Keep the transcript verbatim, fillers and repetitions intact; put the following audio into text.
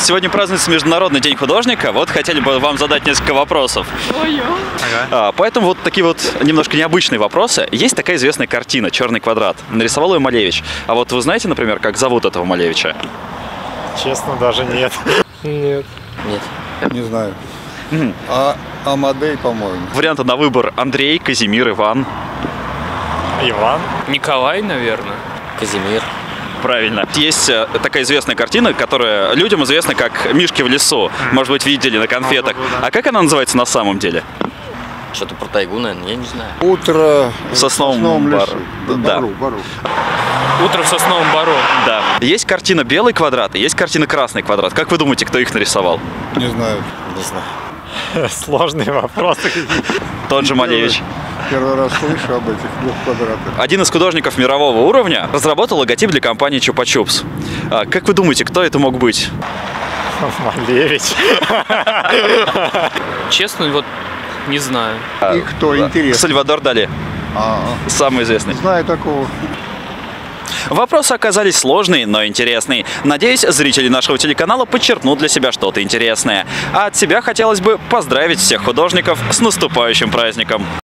Сегодня празднуется Международный день художника. Вот хотели бы вам задать несколько вопросов. Ой-ой. Ага. А, поэтому вот такие вот немножко необычные вопросы. Есть такая известная картина «Черный квадрат». Нарисовал ее Малевич. А вот вы знаете, например, как зовут этого Малевича? Честно, даже нет. Нет. Нет. Не знаю. А Амадей, по-моему. Варианты на выбор: Андрей, Казимир, Иван. Иван. Николай, наверное. Казимир. Правильно. Есть э, такая известная картина, которая людям известна как «Мишки в лесу». Может быть, видели на конфетах. А как она называется на самом деле? Что-то про тайгу, наверное, я не знаю. Утро В сосновом лесу. бару. Да. Бару, бару. Утро в сосновом бару. Да. Есть картина «Белый квадрат» и есть картина «Красный квадрат». Как вы думаете, кто их нарисовал? Не знаю. Не знаю. Сложные вопросы. Тот же Малевич. Первый раз слышу об этих двух квадратах. Один из художников мирового уровня разработал логотип для компании Чупа-Чупс. А, как вы думаете, кто это мог быть? Малевич. Честно, вот не знаю. И кто, интересно? Сальвадор Дали. А, Самый известный. знаю такого. Вопросы оказались сложные, но интересные. Надеюсь, зрители нашего телеканала подчеркнут для себя что-то интересное. А от себя хотелось бы поздравить всех художников с наступающим праздником.